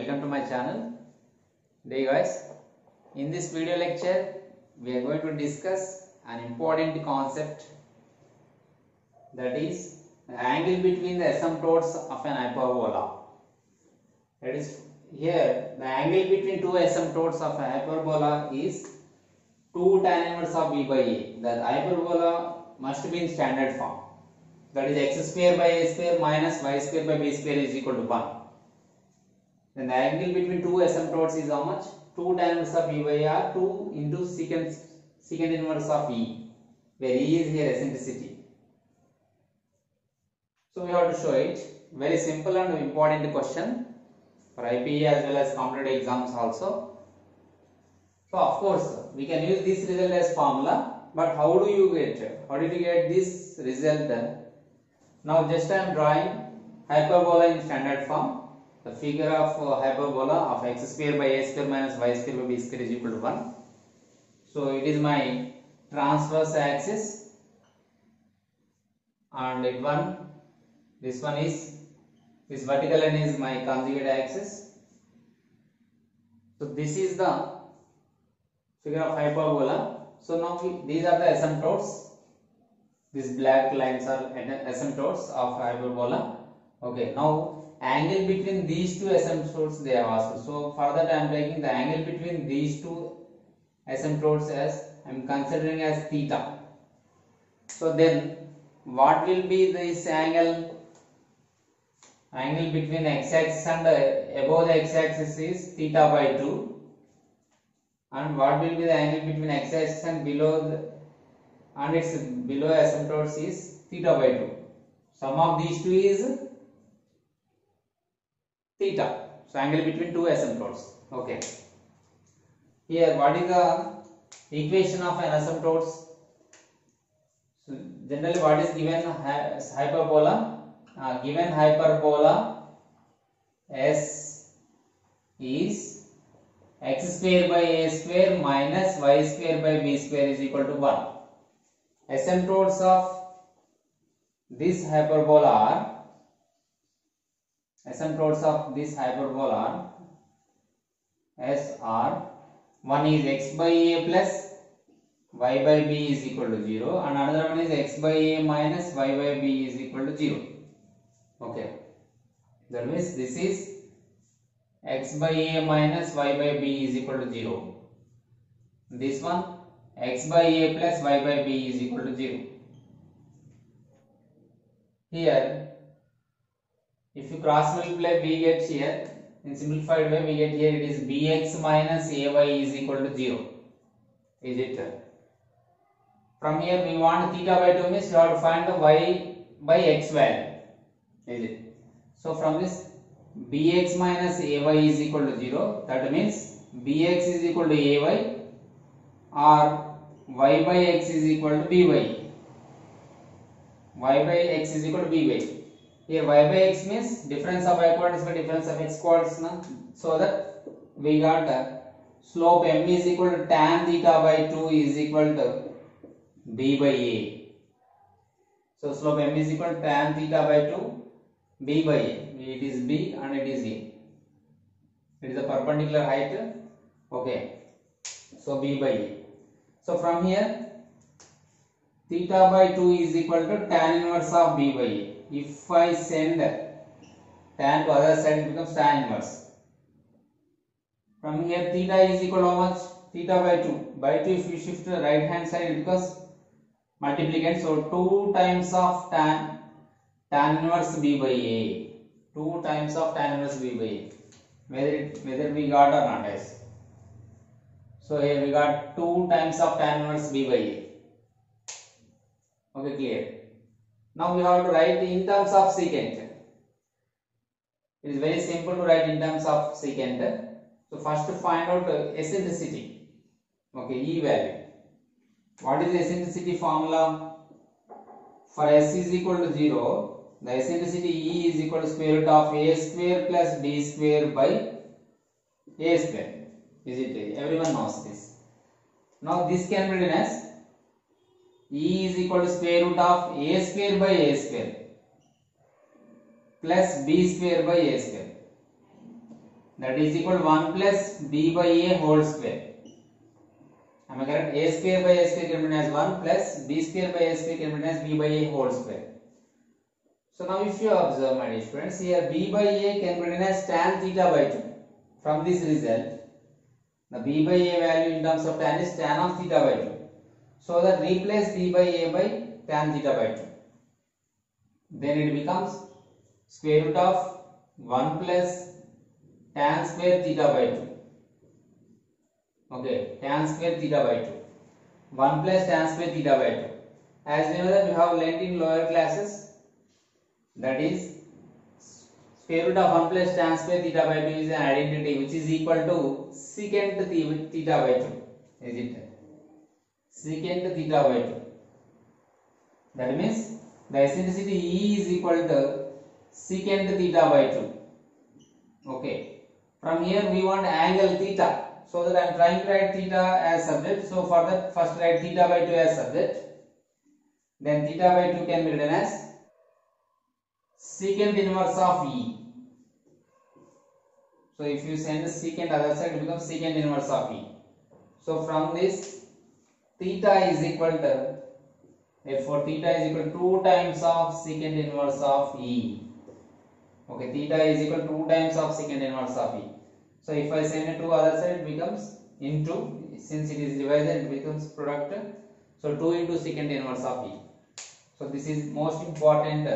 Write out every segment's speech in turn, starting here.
welcome to my channel. Today guys, in this video lecture we are going to discuss an important concept, that is the angle between the asymptotes of an hyperbola. That is, here the angle between two asymptotes of a hyperbola is 2 tan inverse of b by a. The hyperbola must be in standard form, that is x square by a square minus y square by b square is equal to 1. Then the angle between two asymptotes is how much? 2 tan inverse of b by a, 2 into secant inverse of e, where e is here eccentricity. So we have to show it. Very simple and important question for IPA as well as competitive exams also. So of course we can use this result as formula, but how did you get this result? Now just I am drawing hyperbola in standard form. The figure of hyperbola of x square by a square minus y square by b square is equal to 1. So it is my transverse axis, and this vertical line is my conjugate axis. So this is the figure of hyperbola. So now these are the asymptotes. These black lines are asymptotes of hyperbola. Okay, now angle between these two asymptotes they have asked. So for that I am taking the angle between these two asymptotes as I am considering as theta. So then what will be this angle? Angle between x-axis and above the x-axis is theta by 2, and what will be the angle between x-axis and below its below asymptotes is theta by 2. Sum of these two is theta. So angle between two asymptotes. Okay. Here what is the equation of an asymptotes? So generally what is given hyperbola? Given hyperbola S is x square by a square minus y square by b square is equal to 1. Asymptotes of this hyperbola are S are, one is x by a plus y by b is equal to 0, and another one is x by a minus y by b is equal to 0. Okay, that means this is x by a minus y by b is equal to 0. This one x by a plus y by b is equal to 0. Here if you cross multiply, we get here in simplified way, we get here it is bx minus ay is equal to 0. Is it? From here we want theta by 2 means you have to find the y by x value. Is it? So from this bx minus ay is equal to 0, that means bx is equal to ay or y by x is equal to by. Y by x is equal to by. Here y by x means difference of y coordinates by difference of x coordinates. So that we got slope m is equal to tan theta by 2 is equal to b by a. So slope m is equal to tan theta by 2 b by a. It is b and it is a. It is the perpendicular height. Okay. So b by a. So from here theta by 2 is equal to tan inverse of b by a. If I send tan to other side, it becomes tan inverse. From here theta is equal to how much? Theta by 2. By 2 if you shift to the right hand side it becomes multiplicand. So 2 times of tan inverse b by a. 2 times of tan inverse b by a. Whether we got or not, yes. So here we got 2 times of tan inverse b by a. Okay, clear. Now we have to write in terms of secant. It is very simple to write in terms of secant. So first to find out eccentricity. Okay, E value. What is the eccentricity formula? For S is equal to 0, the eccentricity E is equal to square root of a square plus b square by a square. Is it? Everyone knows this. Now this can be written as E is equal to square root of a square by a square plus b square by a square. that is equal to 1 plus b by a whole square. Am I correct? A square by a square can be written as 1 plus b square by a square can be written as b by a whole square. So now if you observe, my dear friends, here b by a can be written as tan theta by 2. From this result, the b by a value in terms of tan is tan of theta by 2. So that replace b by a by tan theta by 2. Then it becomes square root of 1 plus tan square theta by 2. Okay, tan square theta by 2. 1 plus tan square theta by 2. As we know that we have learnt in lower classes, that is square root of 1 plus tan square theta by 2 is an identity which is equal to secant theta by 2. Is it? Secant theta by 2. That means the eccentricity E is equal to secant theta by 2. Okay. From here we want angle theta. So that I am trying to write theta as subject. So for that, first write theta by 2 as subject. Then theta by 2 can be written as secant inverse of E. So if you send the secant other side, it becomes secant inverse of E. So from this, theta is equal to, therefore theta is equal to 2 times of secant inverse of E. Okay, theta is equal to 2 times of secant inverse of E. So if I send it to other side, it becomes into, since it is divided, it becomes product. So 2 into secant inverse of E. So this is most important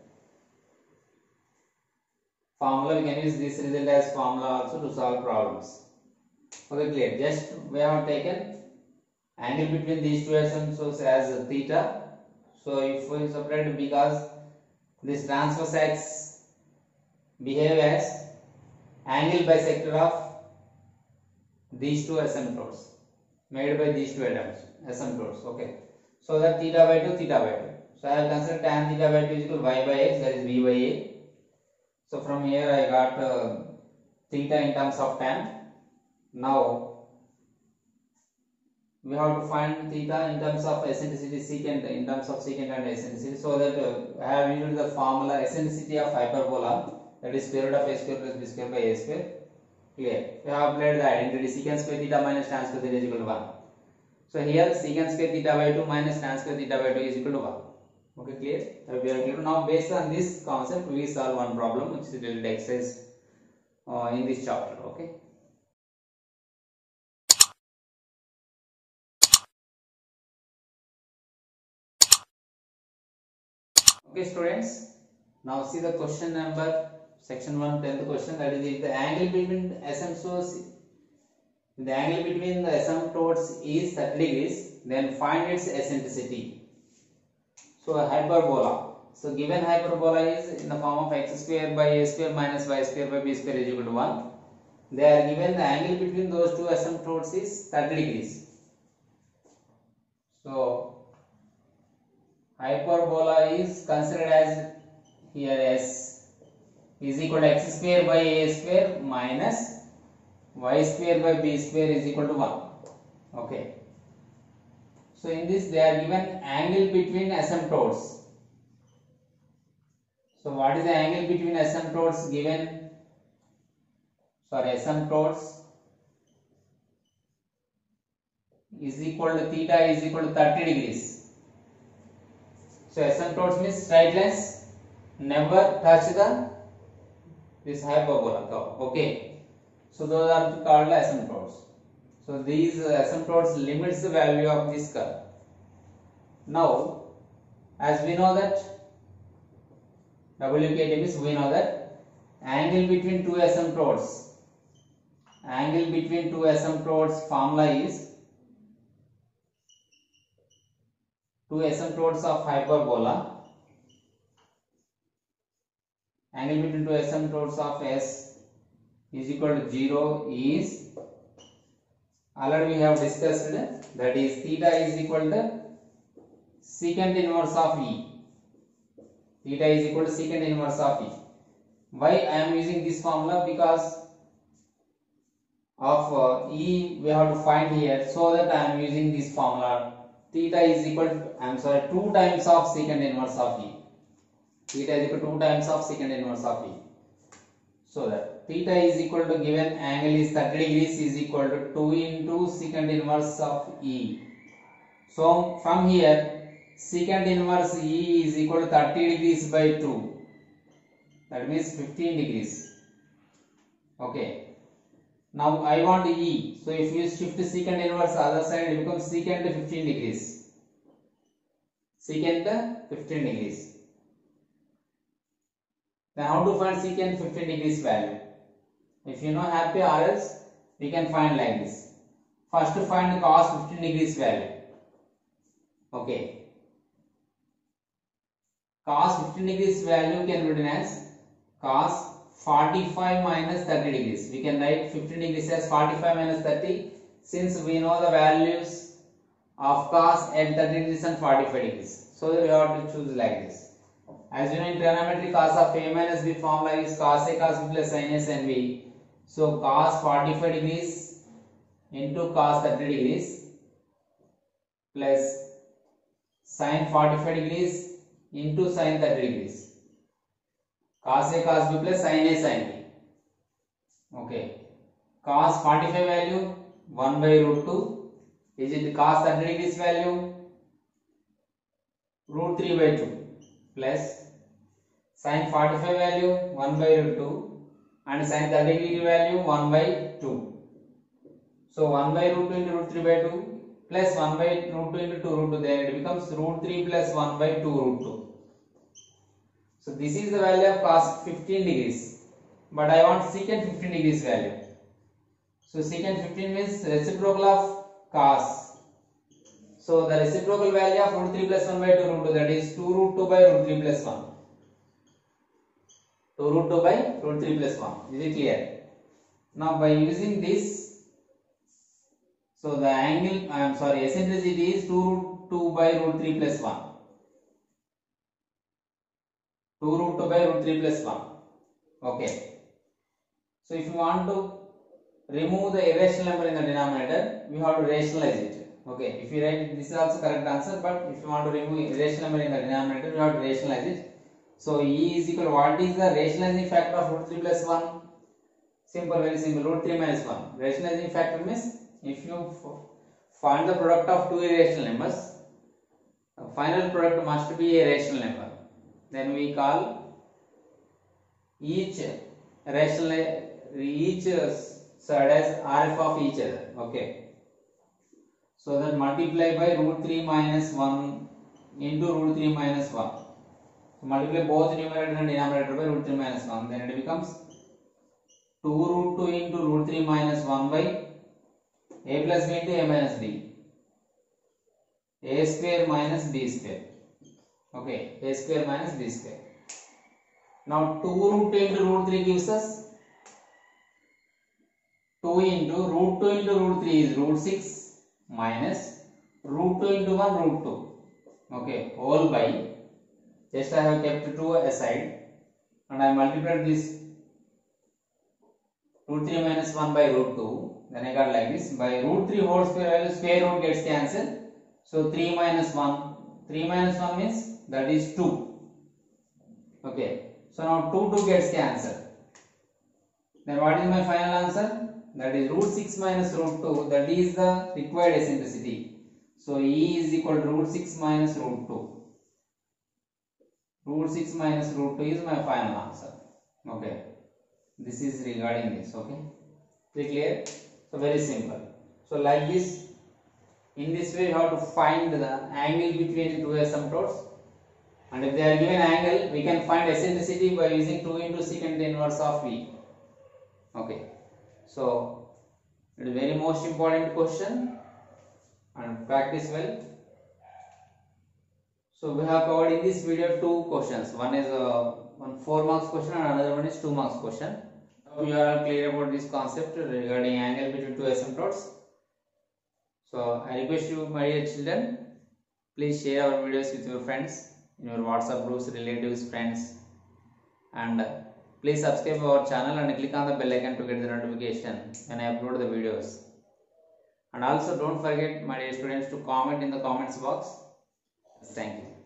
formula. We can use this result as formula also to solve problems. Okay, clear. Just we have taken angle between these two asymptotes as theta. So if we separate, because this transverse axis behave as angle bisector of these two asymptotes made by these two asymptotes. Okay, so that theta by 2, theta by 2. So I have considered tan theta by 2 is equal to y by x, that is b by a. So from here I got theta in terms of tan. Now we have to find theta in terms of eccentricity secant, in terms of secant and eccentricity. So that I have used the formula eccentricity of hyperbola, that is square root of a square plus b square by a square. Clear. We have applied the identity secant square theta minus tan square theta is equal to 1. So here secant square theta by 2 minus tan square theta by 2 is equal to 1. Okay, clear? We are clear. Now based on this concept, we solve one problem which is related exercise in this chapter. Okay. Okay, students. Now see the question number, section 1, 10th question, that is if the angle between asymptotes, is 30 degrees, then find its eccentricity. So a hyperbola. So given hyperbola is in the form of x square by a square minus y square by b square is equal to 1. They are given the angle between those two asymptotes is 30 degrees. So hyperbola is considered as here s is equal to x square by a square minus y square by b square is equal to 1. Okay. So in this they are given angle between asymptotes. So what is the angle between asymptotes given? Asymptotes is equal to theta is equal to 30 degrees. So asymptotes means straight lines never touch this hyperbola curve. Okay. So those are called asymptotes. So these asymptotes limits the value of this curve. Now, as we know that WKT means we know that angle between two asymptotes formula is two asymptotes of hyperbola. Angle between two asymptotes of S is equal to 0 is, already we have discussed, that is theta is equal to secant inverse of E. Theta is equal to secant inverse of E. Why I am using this formula? Because of E we have to find here, so that I am using this formula. Theta is equal to, 2 times of secant inverse of E. Theta is equal to 2 times of secant inverse of E. So that theta is equal to given angle is 30 degrees is equal to 2 into secant inverse of E. So from here secant inverse E is equal to 30 degrees by 2. That means 15 degrees. Okay. Now I want E. So if you shift secant inverse other side, it becomes secant 15 degrees. Secant 15 degrees. Then how to find secant 15 degrees value? If you know happy or else, we can find like this. First to find the cos 15 degrees value. Okay. Cos 15 degrees value can be written as cos 45 minus 30 degrees. We can write 15 degrees as 45 minus 30 since we know the values of cos at 30 degrees and 45 degrees. So we have to choose like this. As you know in trigonometry, cos of A minus B formula is cos A cos B plus sin A sin B. So cos 45 degrees into cos 30 degrees plus sin 45 degrees into sin 30 degrees. Cos A cos B plus sin A sin B. Okay. Cos 45 value 1 by root 2. Is it cos 30 degrees value? Root 3 by 2 plus sin 45 value 1 by root 2 and sin 30 degree value 1 by 2. So 1 by root 2 into root 3 by 2 plus 1 by root 2 into 2 root 2, then it becomes root 3 plus 1 by 2 root 2. So this is the value of cos 15 degrees, but I want secant 15 degrees value. So secant 15 means reciprocal of cos. So the reciprocal value of root 3 plus 1 by 2 root 2, that is 2 root 2 by root 3 plus 1. 2 root 2 by root 3 plus 1. Is it clear? Now by using this, so the angle, eccentricity is 2 root 2 by root 3 plus 1. 2 root 2 by root 3 plus 1. Okay. So if you want to remove the irrational number in the denominator, we have to rationalize it. Okay. If you write this is also correct answer, but if you want to remove irrational number in the denominator, you have to rationalize it. So E is equal to what is the rationalizing factor of root 3 plus 1? Simple, very simple. Root 3 minus 1. Rationalizing factor means if you find the product of two irrational numbers, the final product must be a rational number. Then we call each side as RF of each other. Okay. So then multiply by root 3 minus 1 into root 3 minus 1. So multiply both numerator and denominator by root 3 minus 1. Then it becomes 2 root 2 into root 3 minus 1 by a plus b into a minus b. A square minus b square. Okay, a square minus b square. Now 2 root 2 into root 3 gives us 2 into root 2 into root 3 is root 6 minus root 2 into 1 root 2. Okay, whole by, just I have kept 2 aside and I multiplied this root 3 minus 1 by root 2. Then I got like this. By root 3 whole square value, square root gets cancelled. So 3 minus 1. 3 minus 1 means that is 2. Okay. So now 2 gets cancelled. Then what is my final answer? That is root 6 minus root 2. That is the required eccentricity. So E is equal to root 6 minus root 2. Root 6 minus root 2 is my final answer. Okay. This is regarding this. Okay. Is it clear? So very simple. So like this, in this way you have to find the angle between two asymptotes, and if they are given angle, we can find eccentricity by using 2 into secant inverse of V. Okay. So it is very most important question and practice well. So we have covered in this video 2 questions. One is one 4 marks question and another one is 2 marks question. Now you are clear about this concept regarding angle between two asymptotes. So I request you, my dear children, please share our videos with your friends in your WhatsApp groups, relatives, friends, and please subscribe our channel and click on the bell icon to get the notification when I upload the videos. And also don't forget, my dear students, to comment in the comments box. Thank you.